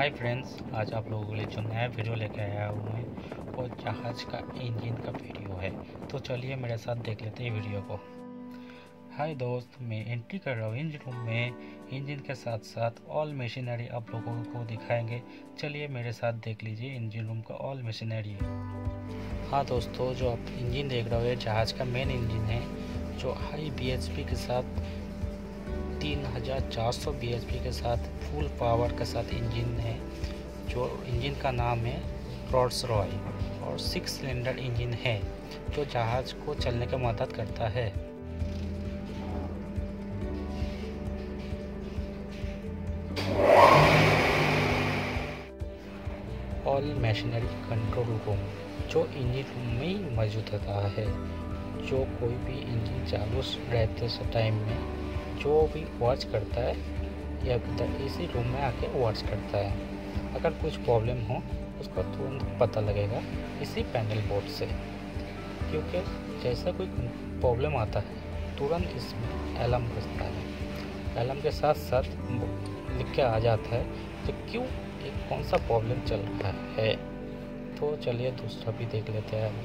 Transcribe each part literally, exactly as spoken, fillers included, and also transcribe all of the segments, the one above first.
Hi friends, आज आप लोगों के लिए जो नया वीडियो लेके आया हूँ मैं वो जहाज़ का इंजन का वीडियो है। तो चलिए मेरे साथ देख लेते हैं वीडियो को। हाय दोस्त, मैं एंट्री कर रहा हूँ इंजन रूम में। इंजन के साथ साथ ऑल मशीनरी आप लोगों को दिखाएंगे। चलिए मेरे साथ देख लीजिए इंजन रूम का ऑल मशीनरी। हाँ दोस्तों, जो आप इंजन देख रहे हो जहाज़ का मेन इंजन है, जो हाई बी एच पी के साथ तीन हज़ार चार सौ बी एच पी के साथ फुल पावर के साथ इंजन है। जो इंजन का नाम है रोल्स रॉय और सिक्स सिलेंडर इंजन है जो जहाज़ को चलने की मदद करता है। ऑल मशीनरी कंट्रोल रूम जो इंजन रूम में ही मौजूद होता है। जो कोई भी इंजन चालू रहते से टाइम में जो भी वॉच करता है या इधर इसी रूम में आके वॉच करता है। अगर कुछ प्रॉब्लम हो उसका तुरंत पता लगेगा इसी पैनल बोर्ड से, क्योंकि जैसा कोई प्रॉब्लम आता है तुरंत इसमें अलार्म बजता है। अलार्म के साथ साथ लिख के आ जाता है कि क्यों एक कौन सा प्रॉब्लम चल रहा है। तो चलिए दूसरा भी देख लेते हैं।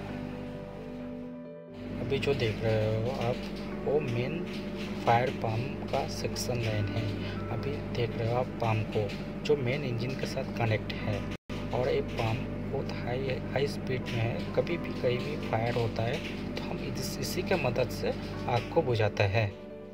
अभी जो देख रहे हो आप वो मेन फायर पंप का सेक्शन लाइन है। अभी देख रहे हो आप पंप को जो मेन इंजन के साथ कनेक्ट है, और एक पंप बहुत हाई हाई स्पीड में है। कभी भी कहीं भी फायर होता है तो हम इस, इसी के मदद से आग को बुझाता है।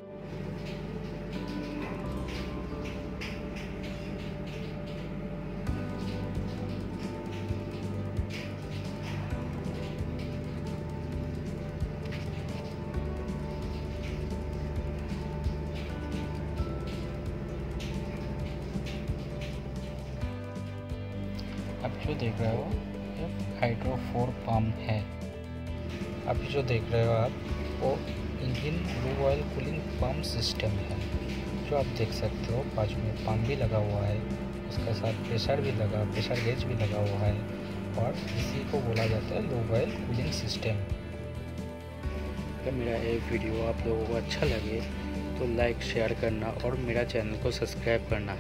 अभी जो देख रहे हो ये हाइड्रो फोर पंप है। अभी जो देख रहे हो आप वो engine blue oil cooling pump system है। जो आप देख सकते हो बाजू में पंप भी लगा हुआ है, उसके साथ प्रेशर भी लगा प्रेशर गेज भी लगा हुआ है, और इसी को बोला जाता है लो ऑयल कूलिंग सिस्टम। अगर मेरा ये वीडियो आप लोगों को अच्छा लगे तो लाइक शेयर करना और मेरा चैनल को सब्सक्राइब करना।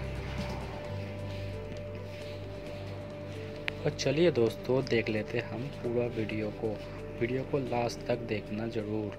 और चलिए दोस्तों देख लेते हम पूरा वीडियो को वीडियो को लास्ट तक देखना ज़रूर।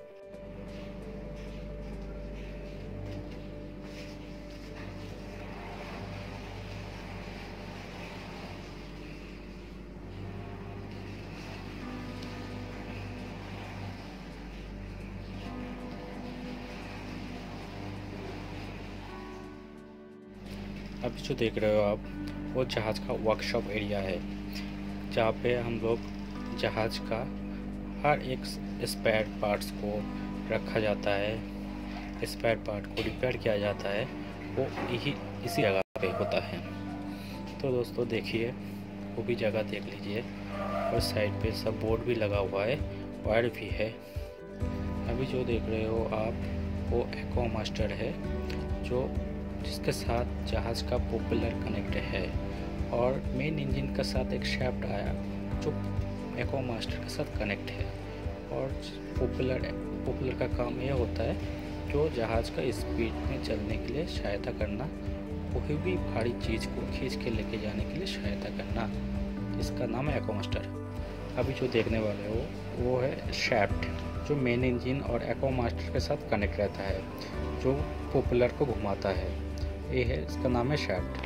अभी जो देख रहे हो आप वो जहाज़ का वर्कशॉप एरिया है, जहाँ पे हम लोग जहाज़ का हर एक स्पेयर पार्ट्स को रखा जाता है। स्पेयर पार्ट को रिपेयर किया जाता है, वो यही इसी जगह पे होता है। तो दोस्तों देखिए वो भी जगह देख लीजिए, और साइड पे सब बोर्ड भी लगा हुआ है, वायर भी है। अभी जो देख रहे हो आप वो एक्वा मास्टर है, जो जिसके साथ जहाज़ का प्रोपेलर कनेक्ट है, और मेन इंजन के साथ एक शाफ्ट आया जो एक्वा मास्टर के साथ कनेक्ट है। और प्रोपेलर प्रोपेलर का काम यह होता है जो जहाज़ का स्पीड में चलने के लिए सहायता करना, कोई भी भारी चीज़ को खींच के लेके जाने के लिए सहायता करना। इसका नाम है एक्वा मास्टर। अभी जो देखने वाले हो वो है शाफ्ट, जो मेन इंजन और एक्वा मास्टर के साथ कनेक्ट रहता है, जो प्रोपेलर को घुमाता है। ये है, इसका नाम है शाफ्ट।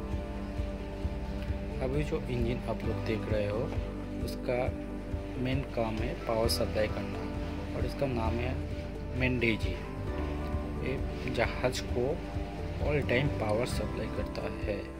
अभी जो इंजन आप लोग देख रहे हो उसका मेन काम है पावर सप्लाई करना, और इसका नाम है मेंडेजी। ये जहाज़ को ऑल टाइम पावर सप्लाई करता है।